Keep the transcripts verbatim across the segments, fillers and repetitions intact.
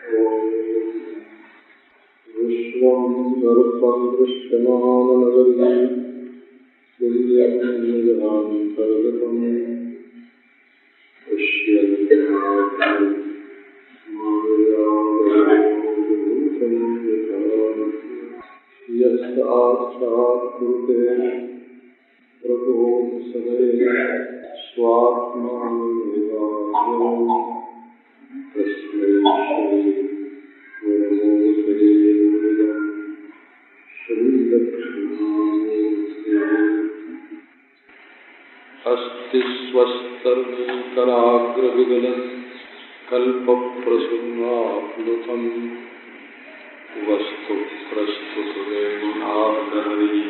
विश्वं सर्वं दृश्यमाननगरी तुल्यमन्तर्गतं पश्यन्त्यात्मं मायाभूतं यथा यस्ताक्षात् कुरुते प्रभुं सदैव स्वात्मानुभावो तस्मै श्री गुरवे देवं श्रीदक्षिणामूर्तये अस्ति स्वस्तर्मीकराग्रविगलं कल्पप्रसूनाप्लुतं वस्तु प्रस्तुतरेणुनादहरी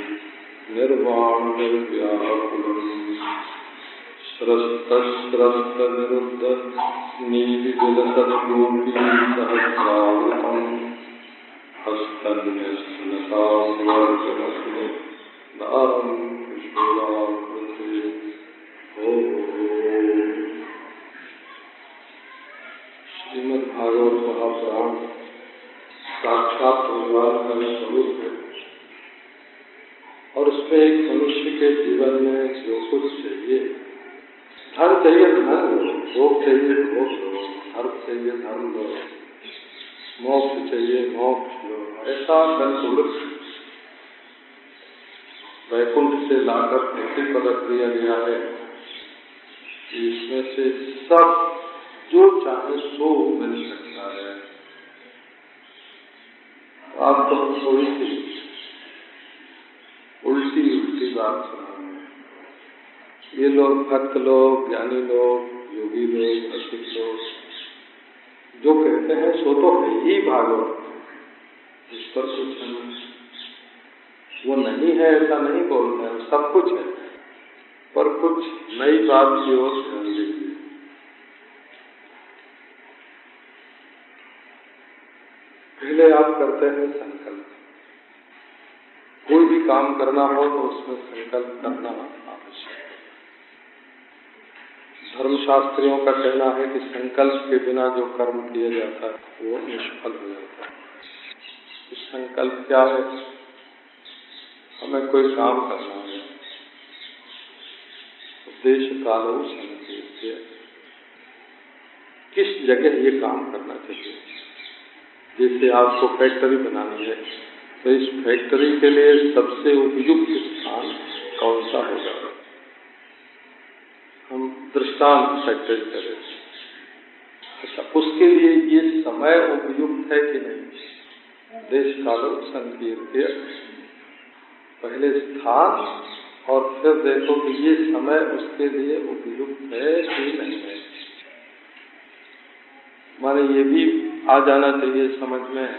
निर्वाणनिर्व्याकुलम् स्रस्तस्रस्तनिरुद्ध नीतिविलसद्गोपी सहस्रावृतम् हस्तन्यस्तनताम्बर्जनसुने दारं कृष्णाकृते। श्रीमद्भागवत महापुराण साक्षात भगवान का स्वरूप है और उसमें एक मनुष्य के जीवन में जो कुछ चाहिए, धन चाहिए धन लो, भोग चाहिए भोग लो, धर्म चाहिए धर्म लो, मोक्ष चाहिए मोक्ष लो, ऐसा कल्पवृक्ष वैकुंठ से लाकर पृथ्वी पर रख दिया गया है। इसमें से सब जो चाहे सो मिल सकता है। आप तो थोड़ी सी उल्टी उल्टी बात सुना है। ये लोग भक्त लोग, ज्ञानी लोग, योगी लोग, रसिक लोग जो कहते हैं सो तो है ही भागवत, इस पर कुछ वो नहीं है ऐसा नहीं बोलते हैं, सब कुछ है, पर कुछ नई बात की ओर ध्यान दीजिए। पहले आप करते हैं संकल्प। कोई भी काम करना हो तो उसमें संकल्प करना आवश्यक है। धर्मशास्त्रियों का कहना है कि संकल्प के बिना जो कर्म किया जाता है वो निष्फल हो जाता है। तो संकल्प क्या है? हमें कोई काम करना है, उद्देश्य कालो संकेत्य, किस जगह ये काम करना चाहिए। जैसे आपको फैक्ट्री बनानी है तो इस फैक्ट्री के लिए सबसे उपयुक्त स्थान कौन सा होगा? हम दृष्टांत फैक्ट्री करें, अच्छा उसके लिए ये समय उपयुक्त है कि नहीं? देश कालो संकीर्त्य, पहले स्थान और फिर देखो कि ये समय उसके लिए उपयुक्त है कि नहीं है। माने ये भी आ जाना चाहिए समझ में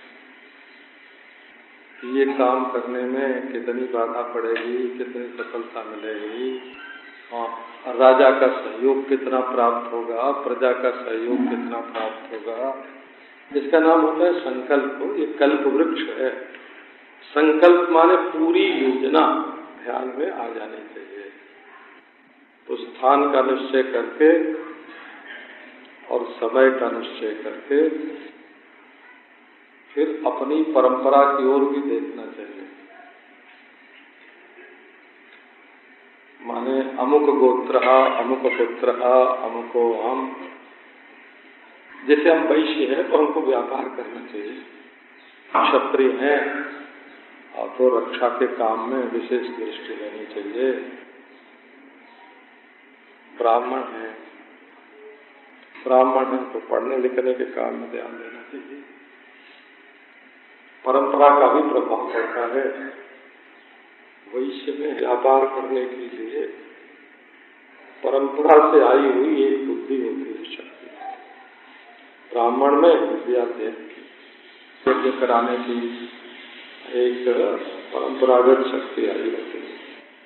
कि ये काम करने में कितनी बाधा पड़ेगी, कितनी सफलता मिलेगी, हाँ, राजा का सहयोग कितना प्राप्त होगा, प्रजा का सहयोग कितना प्राप्त होगा। इसका नाम होता है संकल्प। ये कल्प वृक्ष है। संकल्प माने पूरी योजना ध्यान में आ जानी चाहिए। तो स्थान का निश्चय करके और समय का निश्चय करके फिर अपनी परंपरा की ओर भी देखना चाहिए। माने अमुक गोत्र, अमुक पुत्र, अमुको हम, जैसे हम वैश्य हैं तो हमको व्यापार करना चाहिए। क्षत्रिय हैं और तो रक्षा के काम में विशेष दृष्टि लेनी चाहिए। ब्राह्मण हैं ब्राह्मण हैं तो पढ़ने लिखने के काम में ध्यान देना चाहिए। परंपरा का भी प्रभाव पड़ता है। वैश्य में व्यापार करने के लिए परंपरा से आई हुई एक बुद्धि होती है, शक्ति। ब्राह्मण में विद्या यज्ञ कराने की एक परंपरागत शक्ति आई होती है।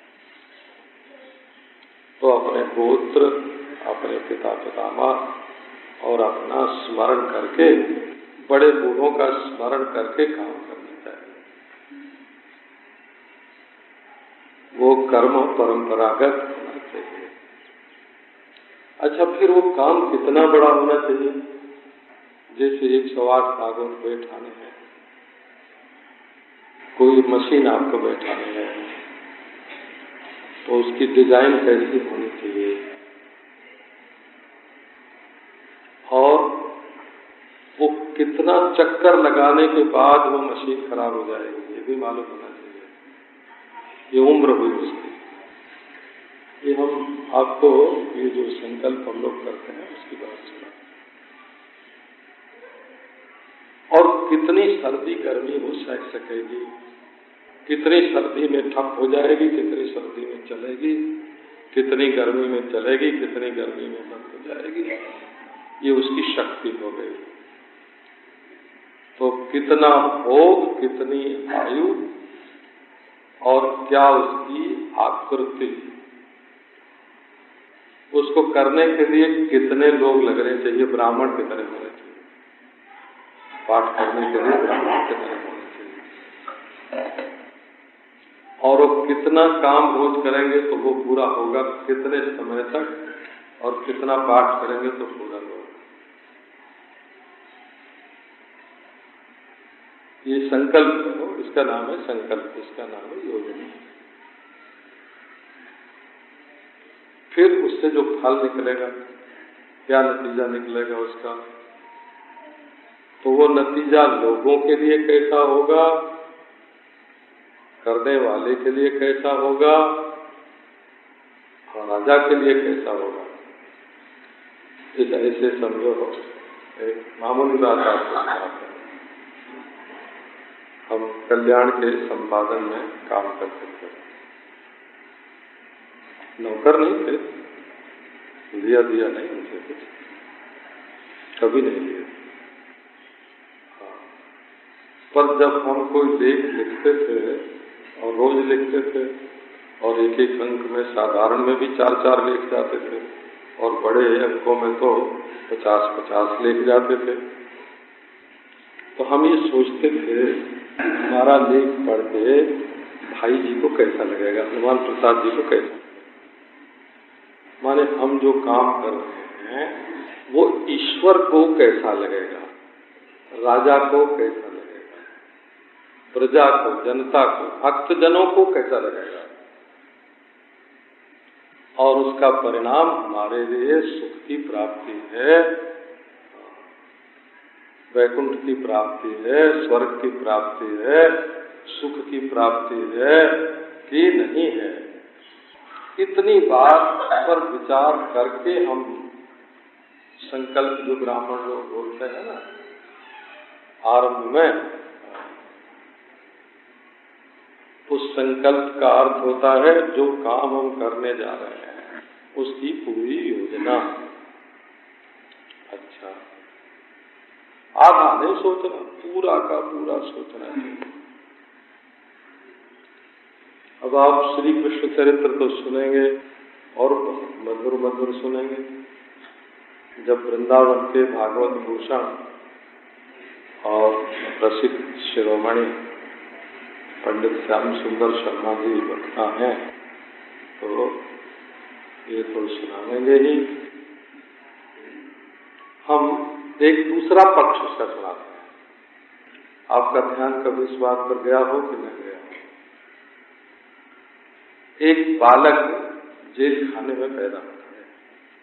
तो अपने गोत्र, अपने पिता पितामह और अपना स्मरण करके, बड़े बूढ़ों का स्मरण करके काम करना चाहिए। वो कर्म परंपरागत होना चाहिए। अच्छा, फिर वो काम कितना बड़ा होना चाहिए? जैसे एक सौ आठ भागवत बैठाने हैं, कोई मशीन आपको बैठाने है तो उसकी डिजाइन कैसी होनी चाहिए और वो कितना चक्कर लगाने के बाद वो मशीन खराब हो जाएगी ये भी मालूम होना चाहिए। ये उम्र हुई उसकी। ये हम आपको ये जो संकल्प हम लोग करते हैं उसकी बात सुना। और कितनी सर्दी गर्मी वो सह सकेगी, कितनी सर्दी में ठप हो जाएगी, कितनी सर्दी में चलेगी, कितनी गर्मी में चलेगी, कितनी गर्मी में बंद हो जाएगी, ये उसकी शक्ति हो गई। तो कितना भोग, कितनी आयु और क्या उसकी आकृति, उसको करने के लिए कितने लोग लगने चाहिए, ब्राह्मण की तरह होने चाहिए, पाठ करने के लिए ब्राह्मण की तरह होने चाहिए। और वो कितना काम रोज करेंगे तो वो पूरा होगा, कितने समय तक और कितना पाठ करेंगे तो पूरा होगा। ये संकल्प है, इसका नाम है संकल्प, इसका नाम है योजना। फिर उससे जो फल निकलेगा, क्या नतीजा निकलेगा उसका, तो वो नतीजा लोगों के लिए कैसा होगा, करने वाले के लिए कैसा होगा और राजा के लिए कैसा होगा। इस ऐसे समझो, एक मामूली बात आपको बताते हैं। हम कल्याण के संपादन में काम करते थे, नौकर नहीं थे, लिया दिया नहीं उनसे कुछ, कभी नहीं लिया। हाँ, पर जब हम कोई लेख लिखते थे और रोज लिखते थे और एक एक अंक में, साधारण में भी चार चार लेख जाते थे और बड़े अंकों में तो पचास पचास लेख जाते थे, तो हम ये सोचते थे हमारा लेख पढ़ के भाई जी को कैसा लगेगा, हनुमान प्रसाद जी को कैसा, माने हम जो काम कर रहे हैं वो ईश्वर को कैसा लगेगा, राजा को कैसा लगेगा, प्रजा को, जनता को, भक्तजनों को कैसा लगेगा, और उसका परिणाम हमारे लिए सुख की प्राप्ति है, वैकुंठ की प्राप्ति है, स्वर्ग की प्राप्ति है, सुख की प्राप्ति है कि नहीं है। इतनी बात पर विचार करके हम संकल्प, जो ब्राह्मण लोग बोलते हैं ना आरंभ में, उस संकल्प का अर्थ होता है जो काम हम करने जा रहे हैं उसकी पूरी योजना। अच्छा, आधा नहीं सोचना, पूरा का पूरा सोचना है। अब आप श्री कृष्ण चरित्र तो सुनेंगे और मधुर मधुर सुनेंगे। जब वृंदावन के भागवत भूषण और प्रसिद्ध शिरोमणि पंडित श्याम सुंदर शर्मा जी वक्ता हैं तो ये तो सुनाएंगे ही। हम एक दूसरा पक्ष उसका सुनाते हैं। आपका ध्यान कभी इस बात पर गया हो कि नहीं गया हो? एक बालक जेल खाने में पैदा होता है।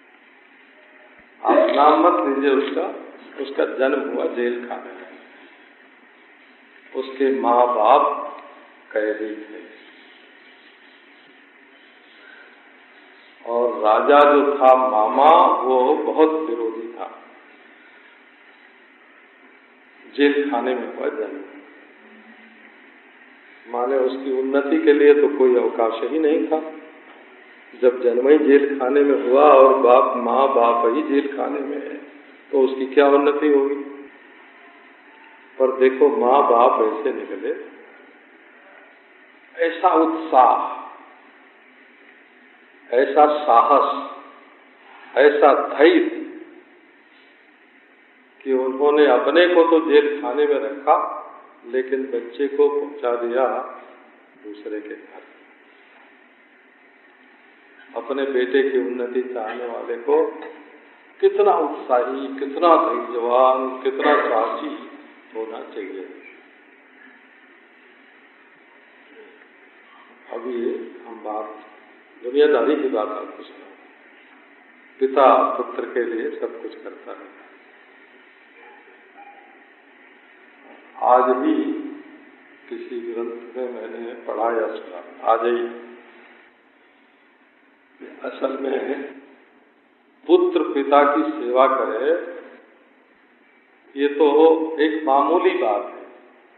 आप नाम मत लीजिए उसका, उसका जन्म हुआ जेल खाने में। उसके माँ बाप कैदी थे और राजा जो था मामा वो बहुत विरोधी था। जेल खाने में हुआ जन्म, माने उसकी उन्नति के लिए तो कोई अवकाश ही नहीं था। जब जन्म ही जेल खाने में हुआ और बाप माँ बाप ही जेल खाने में है तो उसकी क्या उन्नति होगी। पर देखो माँ बाप ऐसे निकले, ऐसा उत्साह, ऐसा साहस, ऐसा धैर्य कि उन्होंने अपने को तो जेल खाने में रखा लेकिन बच्चे को पहुंचा दिया दूसरे के घर। अपने बेटे की उन्नति चाहने वाले को कितना उत्साही, कितना धैर्यवान, कितना साहसी होना चाहिए। अभी हम बात दुनियादारी की बात आपको सुना। पिता पुत्र के लिए सब कुछ करता है। आज भी किसी ग्रंथ में मैंने पढ़ा या सुना, आज ही असल में पुत्र पिता की सेवा करे, ये तो एक मामूली बात है।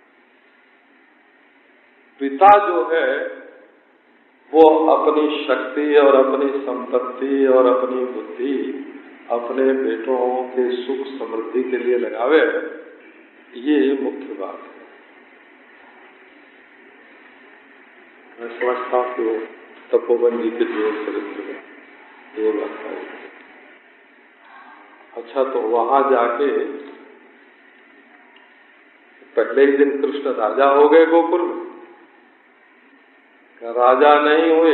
पिता जो है वो अपनी शक्ति और अपनी संपत्ति और अपनी बुद्धि अपने बेटों के सुख समृद्धि के लिए लगावे, ये मुख्य बात है। मैं समझता हूँ कि वो तपोवन जी के जीवन चरित्र में ये बात है। अच्छा, तो वहां जाके पहले ही दिन कृष्ण राजा हो गए गोकुल में? राजा नहीं हुए,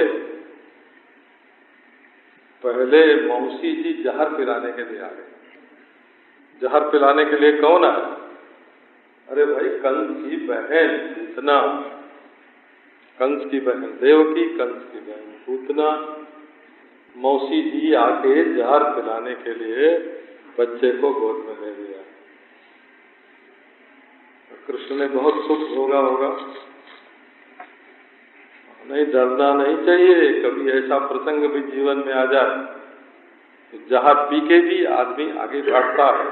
पहले मौसी जी जहर पिलाने के लिए आ गए। जहर पिलाने के लिए कौन आया? अरे भाई, कंस की बहन पूतना, कंस की बहन देवकी, कंस की बहन पूतना, मौसी जी आके जहर पिलाने के लिए बच्चे को गोद में ले लिया। कृष्ण ने बहुत सुख भोगा होगा। नहीं, डरना नहीं चाहिए। कभी ऐसा प्रसंग भी जीवन में आ जाए तो जहर पी के भी आदमी आगे बढ़ता है।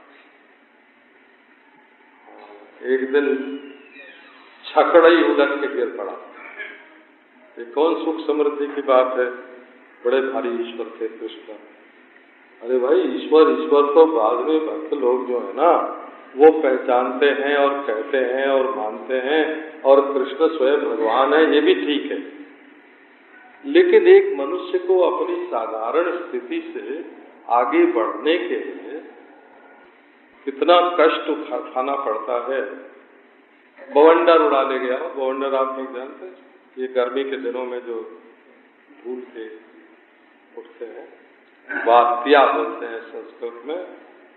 एक दिन छकड़ा ही उलट के गिर पड़ा। ये कौन सुख समृद्धि की बात है? बड़े भारी ईश्वर थे कृष्ण। अरे भाई, ईश्वर ईश्वर तो बाद में भक्त लोग जो है ना वो पहचानते हैं और कहते हैं और मानते हैं, और कृष्ण स्वयं भगवान है, ये भी ठीक है। लेकिन एक मनुष्य को अपनी साधारण स्थिति से आगे बढ़ने के लिए कितना कष्ट उठाना पड़ता है। बवंडर उड़ा ले गया। बवंडर आप लोग जानते हैं, ये गर्मी के दिनों में जो धूल के उठते हैं, वात्या बोलते हैं संस्कृत में।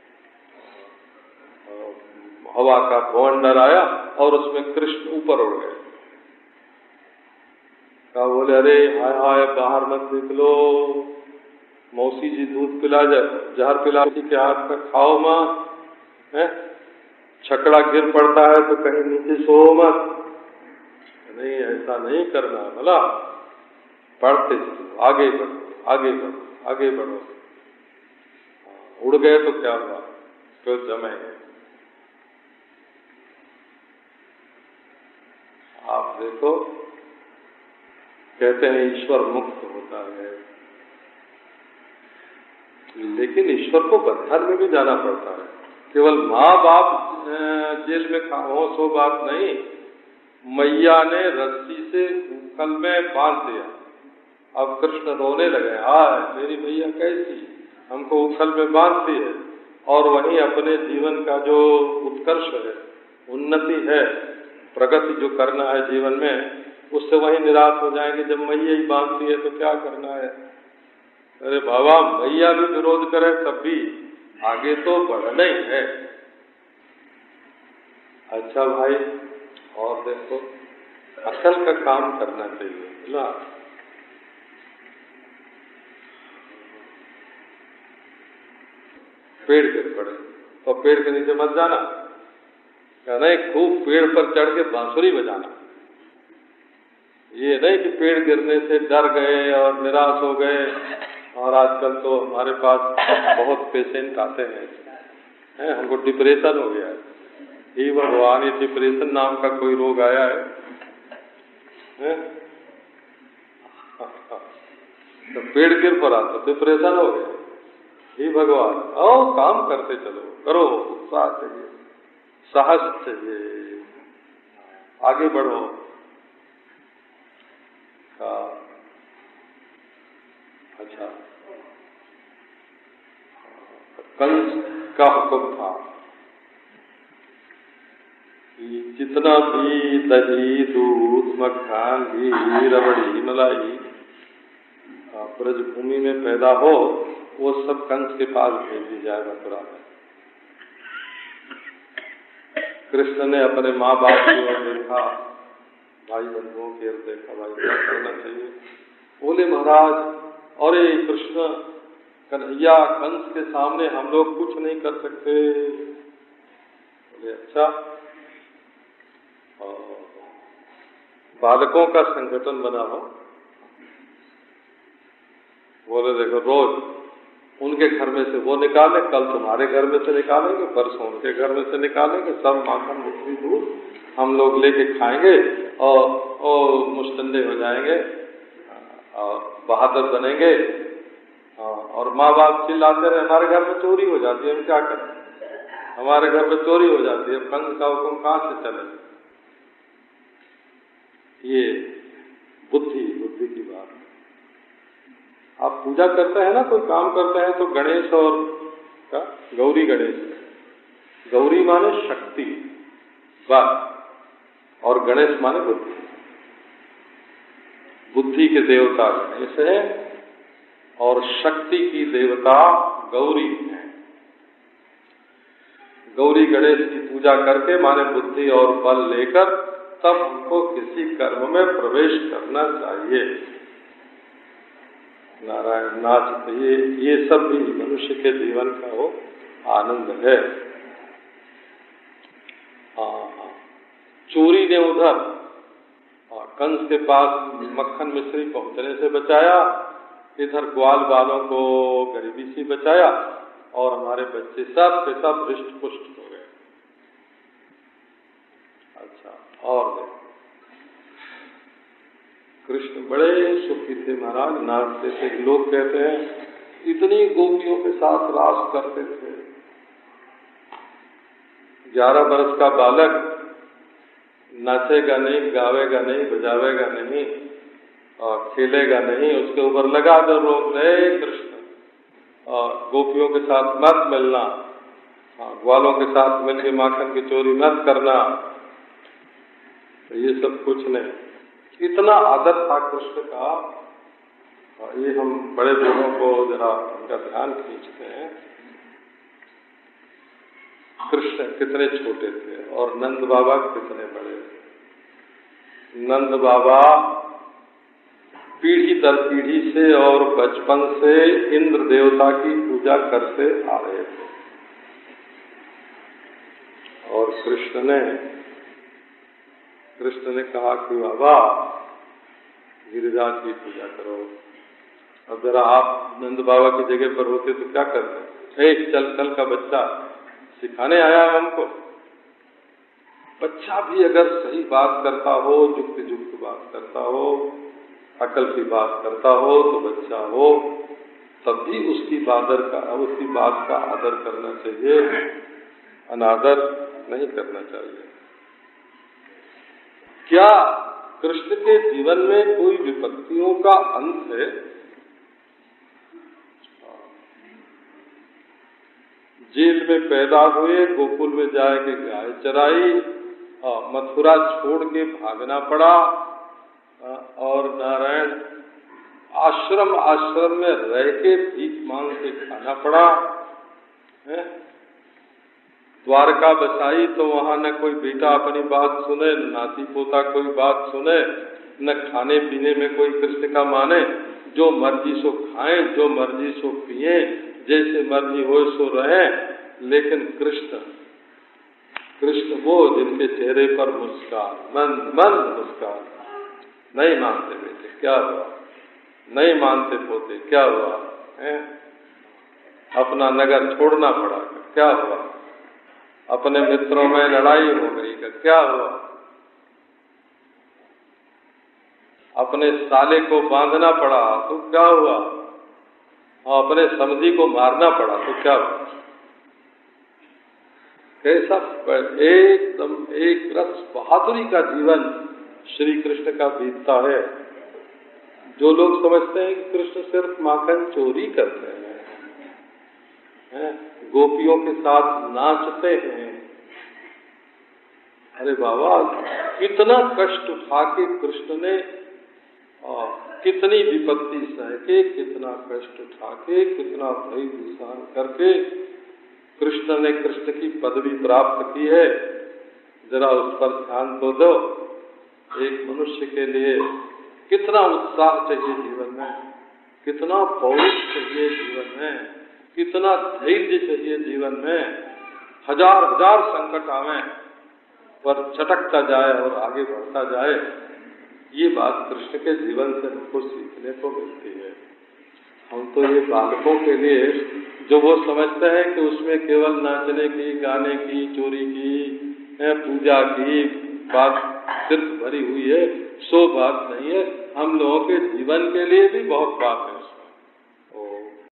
हवा का बवंडर आया और उसमें कृष्ण ऊपर उड़ गए। कहा, बोले अरे हाय हाय, बाहर मत निकलो, मौसी जी दूध पिला जाए, जहर पिला के हाथ में खाओ मत, है छकड़ा गिर पड़ता है तो कहीं नीचे सो मत। नहीं, ऐसा नहीं करना, भला पढ़ते चलो, आगे बढ़ो, आगे बढ़ो, आगे बढ़ो। उड़ गए तो क्या हुआ? तो जमेंगे। आप देखो, कहते हैं ईश्वर मुक्त होता है, लेकिन ईश्वर को बंधन में भी जाना पड़ता है। केवल माँ बाप जेल में खाओ सो बात नहीं। मैया ने रस्सी से उखल में बांध दिया। अब कृष्ण रोने लगे, हाय मेरी मैया कैसी, हमको उखल में बांधती है। और वहीं अपने जीवन का जो उत्कर्ष है, उन्नति है, प्रगति जो करना है जीवन में, उससे वहीं निराश हो जाएंगे। जब मैया ही बांधती है तो क्या करना है? अरे बाबा, मैया भी विरोध करे तब भी आगे तो बढ़ना ही है। अच्छा भाई, और देखो, असल का काम करना चाहिए ना। पेड़ गिर पड़े तो पेड़ के नीचे मत जाना, क्या नहीं, खूब पेड़ पर चढ़ के बांसुरी बजाना। ये नहीं कि पेड़ गिरने से डर गए और निराश हो गए। और आजकल तो हमारे पास बहुत पेशेंट आते हैं, हैं हमको डिप्रेशन हो गया है। हे भगवान, ये डिप्रेशन नाम का कोई रोग आया है, हैं? तो पेड़ गिर पड़ा तो डिप्रेशन हो गया। हे भगवान, आओ काम करते चलो, करो, उत्साह चाहिए, साहस चाहिए, आगे बढ़ो। का अच्छा, कंस का हुक्म था कि जितना भी दही, दूध, मक्खन, घी, रबड़ी, मलाई ब्रजभूमि में पैदा हो, वो सब कंस के पास भेज दी जाए मथुरा में। कृष्ण ने अपने माँ बाप की ओर देखा, भाई बंधुओं की ओर देखा, भाई क्या करना चाहिए। बोले महाराज, अरे कृष्ण कन्हैया, कंस के सामने हम लोग कुछ नहीं कर सकते। बोले अच्छा, बालकों का संगठन बना हो। बोले देखो, रोज उनके घर में से वो निकाले, कल तुम्हारे घर में से निकालेंगे, परसों उनके घर में से निकालेंगे, सब माखन मिश्री दूध हम लोग लेके खाएंगे और, और मुस्तंडे हो जाएंगे और बहादुर बनेंगे। और माँ बाप चिल्लाते रहे हमारे घर में चोरी हो जाती है, हम क्या करें, हमारे घर में चोरी हो जाती है, कंस का हुक्म कहाँ से चले। ये बुद्धि बुद्धि की बात। आप पूजा करते हैं ना, कोई काम करते हैं तो गणेश और का गौरी गणेश, गौरी माने शक्ति बात और गणेश माने बुद्धि। बुद्धि के देवता गणेश है और शक्ति की देवता गौरी है। गौरी गणेश की पूजा करके माने बुद्धि और बल लेकर तब हमको किसी कर्म में प्रवेश करना चाहिए। नारायण नाच, ये ये सब भी मनुष्य के जीवन का वो आनंद है। हाँ, चोरी ने उधर कंस के पास मक्खन मिश्री पहुंचने से बचाया, इधर ग्वाल बालों को गरीबी से बचाया और हमारे बच्चे सब के सब हृष्ट पुष्ट हो गए। अच्छा, और देखो कृष्ण बड़े सुखी थे महाराज, नाचते थे। लोग कहते हैं इतनी गोपियों के साथ रास करते थे। ग्यारह वर्ष का बालक नाचेगा नहीं, गावेगा नहीं, बजावेगा नहीं और खेलेगा नहीं, उसके ऊपर लगा दो रोक दे कृष्ण। और गोपियों के साथ मत मिलना, ग्वालों के साथ मिलकर माखन की चोरी मत करना, ये सब कुछ नहीं। इतना आदर था कृष्ण का। ये हम बड़े लोगों को जरा उनका ध्यान खींचते हैं। कृष्ण कितने छोटे थे और नंद बाबा कितने बड़े थे। नंद बाबा पीढ़ी दर पीढ़ी से और बचपन से इंद्र देवता की पूजा करते आ रहे थे और कृष्ण ने कृष्ण ने कहा कि बाबा गिरिराज की पूजा करो। अब जरा आप नंद बाबा की जगह पर होते तो क्या करते। एक चल चल का बच्चा सिखाने आया है हमको। बच्चा भी अगर सही बात करता हो, युक्ति युक्त बात करता हो, अकल की बात करता हो तो बच्चा हो, तब भी उसकी बादर का उसकी बात का आदर करना चाहिए, अनादर नहीं करना चाहिए। क्या कृष्ण के जीवन में कोई विपत्तियों का अंत है? जेल में पैदा हुए, गोकुल में जाके गाय चराई, मथुरा छोड़ के भागना पड़ा और नारायण आश्रम आश्रम में रह के भीख मांग के खाना पड़ा है। द्वारका बसाई तो वहां न कोई बेटा अपनी बात सुने, न नाती पोता कोई बात सुने, न खाने पीने में कोई कृष्ण का माने। जो मर्जी सो खाएं, जो मर्जी सो पिए, जैसे मर्जी हो सो रहे। लेकिन कृष्ण कृष्ण वो जिनके चेहरे पर मुस्कान, मंद मंद मुस्कान। नहीं मानते बेटे क्या हुआ, नहीं मानते पोते क्या हुआ है? अपना नगर छोड़ना पड़ा क्या हुआ? अपने मित्रों में लड़ाई हो गई का क्या हुआ? अपने साले को बांधना पड़ा तो क्या हुआ? अपने समधी को मारना पड़ा तो क्या हुआ? कैसा एकदम एक रस बहादुरी का जीवन श्री कृष्ण का बीतता है। जो लोग समझते हैं कि कृष्ण सिर्फ माखन चोरी करते हैं, हैं? गोपियों के साथ नाचते हैं। अरे बाबा, कितना कष्ट उठा के कृष्ण ने कितनी विपत्ति सह के, कितना कष्ट उठा के, कितना भय विषाण करके कृष्ण ने कृष्ण की पदवी प्राप्त की है, जरा उस पर ध्यान तो दो। एक मनुष्य के लिए कितना उत्साह चाहिए जीवन में, कितना पौरुष चाहिए जीवन में, कितना धैर्य चाहिए जीवन में। हजार हजार संकट आवे पर झटकता जाए और आगे बढ़ता जाए, ये बात कृष्ण के जीवन से हमको सीखने को मिलती है। हम तो ये बालकों के लिए जो वो समझते हैं कि उसमें केवल नाचने की, गाने की, चोरी की, पूजा की बात सिर्फ भरी हुई है, सो बात नहीं है। हम लोगों के जीवन के लिए भी बहुत बात है।